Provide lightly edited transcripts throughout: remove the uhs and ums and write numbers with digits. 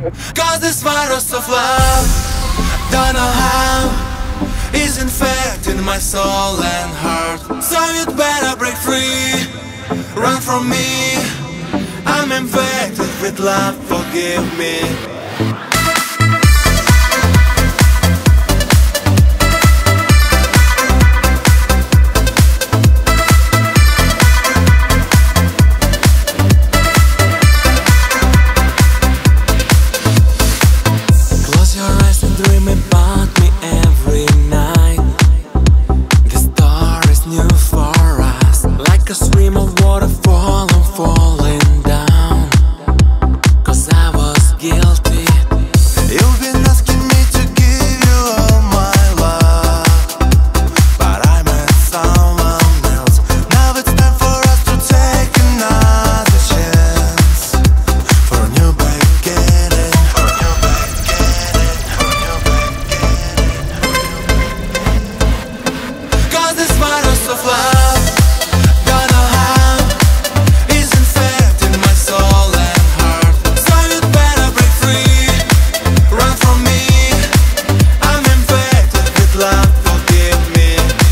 Cause this virus of love, don't know how, is infecting my soul and heart. So you'd better break free, run from me. I'm infected with love, forgive me. Dream about me every night. The story is new for us, like a stream of water falling, falling down. Cause I was guilty. You've been asking me to give you all my love, but I met someone else. Now it's time for us to take another chance, for a new beginning, for a new beginning, for a new beginning. Cause this virus of love, don't know how, is infecting my soul and heart. So you'd better break free, run from me. I'm infected with love, forgive me.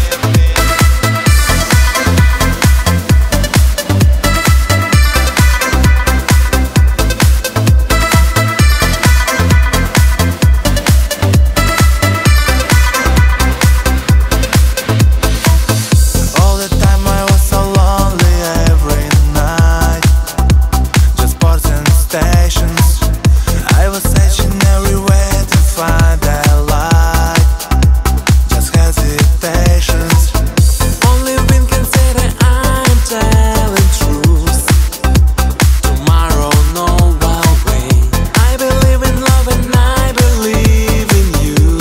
All the time I was so lonely every night, just bars and stations. I was searching everywhere to find that light, just hesitations. Only wind can say that I'm telling truth. Tomorrow no one way. I believe in love and I believe in you.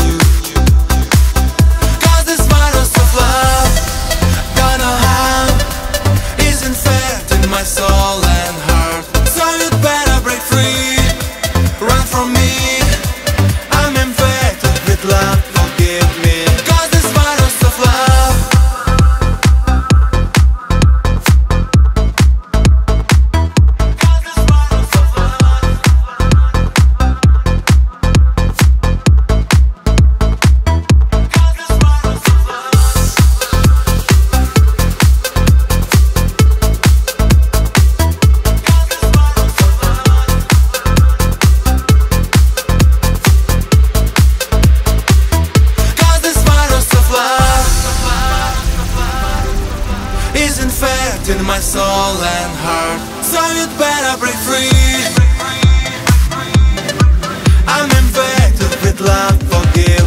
Cause this virus of love, don't know how, is infecting my soul and heart. So you'd better break free, run from me. I'm infected with love, forgive me. Cause this virus of love, cause this virus of love, cause this virus of love. Cause this virus of love is infecting my soul and heart. So you'd better break free. I'm infected with love, forgive